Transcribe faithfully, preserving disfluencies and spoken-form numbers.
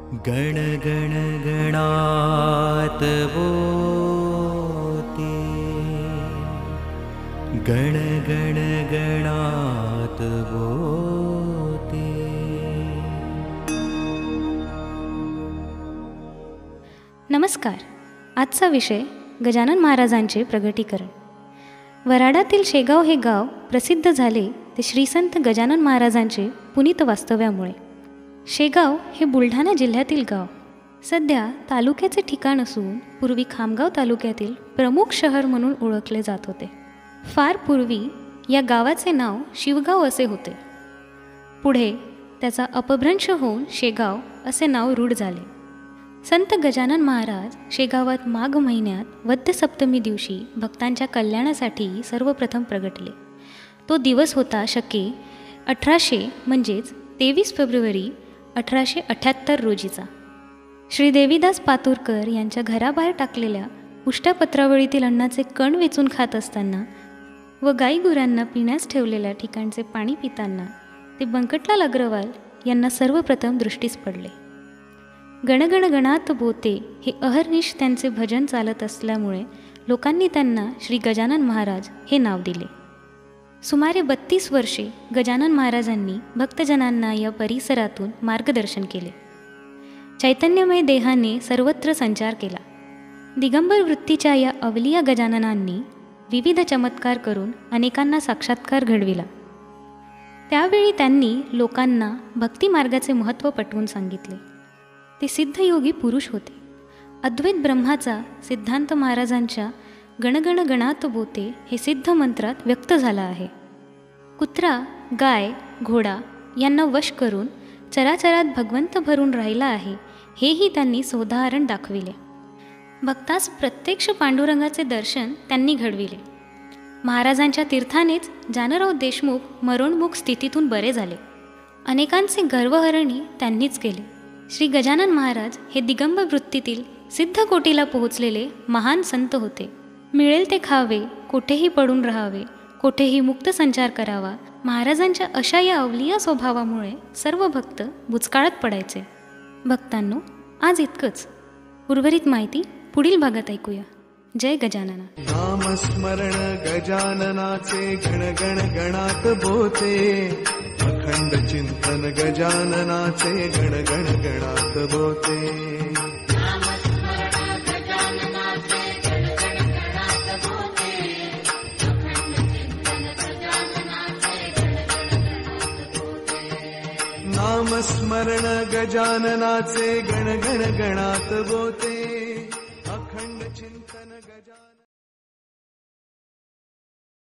गण गण गणात बोते, गण गण गणात बोते। नमस्कार. आजचा विषय गजानन महाराजांचे प्रगटीकरण. वऱ्हाडातील शेगाव हे गाव प्रसिद्ध झाले ते श्रीसंत गजानन महाराजांचे पुनीत वास्तव्यामुळे. शेगाव हे बुलढाणा जिल्ह्यातील गाव सध्या तालुक्याचे ठिकाण असून पूर्वी खामगाव तालुक्यातील प्रमुख शहर म्हणून ओळखले जात होते. फार पूर्वी या गावाचे नाव शिवगाव असे होते. पुढे त्याचा अपभ्रंश होऊन शेगाव असे नाव रूढ झाले. संत गजानन महाराज शेगावात माघ महिन्यात वद्य सप्तमी दिवशी भक्तांच्या कल्याणासाठी सर्वप्रथम प्रगटले. तो दिवस होता शके अठराशे म्हणजेच तेवीस फेब्रुवारी अठराशे अठ्ठ्याहत्तर रोजीचा. श्री देवीदास पातुरकर यांच्या घराबाहेर टाकलेल्या उष्ट्यापत्रावळीतील अन्नाचे कण वेचून खात असताना व गाईगुरांना पिण्यास ठेवलेल्या ठिकाणचे पाणी पिताना ते बंकटलाल अग्रवाल यांना सर्वप्रथम दृष्टीस पडले. गणगण गणात बोते हे अहर्निश त्यांचे भजन चालत असल्यामुळे लोकांनी त्यांना श्री गजानन महाराज हे नाव दिले. सुमारे बत्तीस वर्षे गजानन महाराजांनी भक्तजनांना या परिसरातून मार्गदर्शन केले. चैतन्यमय देहाने सर्वत्र संचार केला. दिगंबर वृत्तीच्या या अवलिया गजाननांनी विविध चमत्कार करून अनेकांना साक्षात्कार घडविला. त्यावेळी त्यांनी लोकांना भक्तिमार्गाचे महत्त्व पटवून सांगितले. ते सिद्धयोगी पुरुष होते. अद्वैत ब्रह्माचा सिद्धांत महाराजांच्या गणगण गणात बोते हे सिद्ध मंत्रात व्यक्त झाला आहे. कुत्रा, गाय, घोडा यांना वश करून चराचरात भगवंत भरून राहिला आहे हेही त्यांनी सोदाहरण दाखविले. भक्तास प्रत्यक्ष पांडुरंगाचे दर्शन त्यांनी घडविले. महाराजांच्या तीर्थानेच जानराव देशमुख मरणमुख स्थितीतून बरे झाले. अनेकांचे गर्वहरणी त्यांनीच केले. श्री गजानन महाराज हे दिगंबर वृत्तीतील सिद्ध कोटीला पोहोचलेले महान संत होते. मिळेल ते खावे, कोठेही पडून राहावे, कोठेही मुक्त संचार करावा. महाराजांच्या अशा या अवलिया स्वभावामुळे सर्व भक्त बुचकाळत पडायचे. भक्तांनो, आज इतकंच. उर्वरित माहिती पुढील भागात ऐकूया. जय गजानना. नामस्मरण गजाननाचे गण गण गणात बोते, अखंड चिंतन गजाननाचे गण गण गणात बोते. नामस्मरण गजाननाचे गण गण गणात बोते, अखंड चिंतन गजानन